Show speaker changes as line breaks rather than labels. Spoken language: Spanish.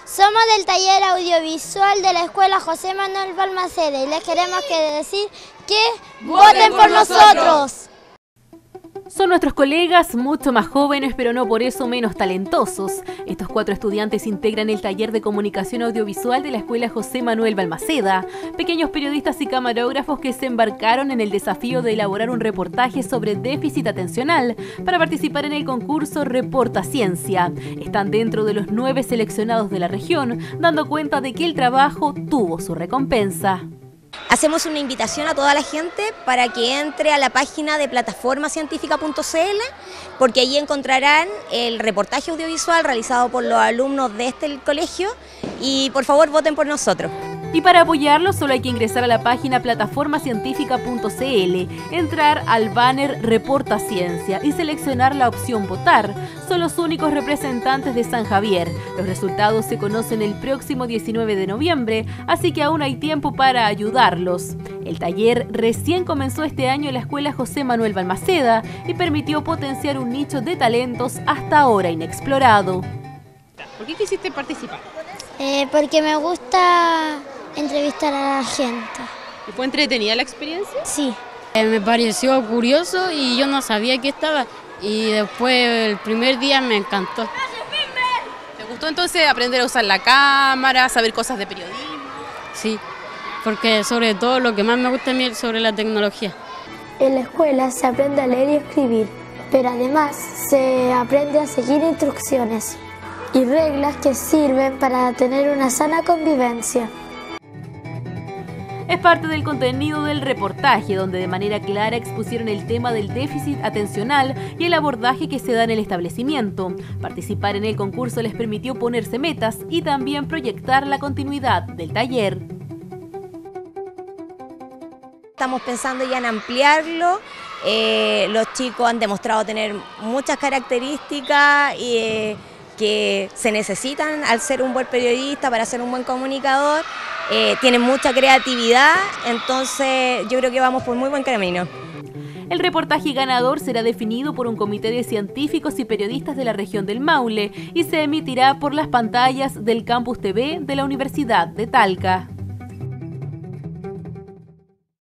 Somos del taller audiovisual de la Escuela José Manuel Balmaceda y les queremos decir que ¡voten por nosotros!
Son nuestros colegas, mucho más jóvenes, pero no por eso menos talentosos. Estos 4 estudiantes integran el taller de comunicación audiovisual de la Escuela José Manuel Balmaceda, pequeños periodistas y camarógrafos que se embarcaron en el desafío de elaborar un reportaje sobre déficit atencional para participar en el concurso Reporta Ciencia. Están dentro de los 9 seleccionados de la región, dando cuenta de que el trabajo tuvo su recompensa.
Hacemos una invitación a toda la gente para que entre a la página de plataformacientifica.cl porque allí encontrarán el reportaje audiovisual realizado por los alumnos de este colegio y por favor voten por nosotros.
Y para apoyarlo solo hay que ingresar a la página plataformacientifica.cl, entrar al banner Reporta Ciencia y seleccionar la opción Votar. Son los únicos representantes de San Javier. Los resultados se conocen el próximo 19 de noviembre, así que aún hay tiempo para ayudarlos. El taller recién comenzó este año en la Escuela José Manuel Balmaceda y permitió potenciar un nicho de talentos hasta ahora inexplorado.
¿Por qué quisiste participar?
Porque me gusta entrevistar a la gente.
¿Y fue entretenida la experiencia?
Sí.
Me pareció curioso y yo no sabía que estaba y después el primer día me encantó.
¿Te gustó entonces aprender a usar la cámara, saber cosas de periodismo?
Sí, porque sobre todo lo que más me gusta a mí es sobre la tecnología.
En la escuela se aprende a leer y escribir, pero además se aprende a seguir instrucciones y reglas que sirven para tener una sana convivencia.
Es parte del contenido del reportaje, donde de manera clara expusieron el tema del déficit atencional y el abordaje que se da en el establecimiento. Participar en el concurso les permitió ponerse metas y también proyectar la continuidad del taller.
Estamos pensando ya en ampliarlo. Los chicos han demostrado tener muchas características que se necesitan al ser un buen periodista, para ser un buen comunicador. Tienen mucha creatividad, entonces yo creo que vamos por muy buen camino.
El reportaje ganador será definido por un comité de científicos y periodistas de la región del Maule y se emitirá por las pantallas del Campus TV de la Universidad de Talca.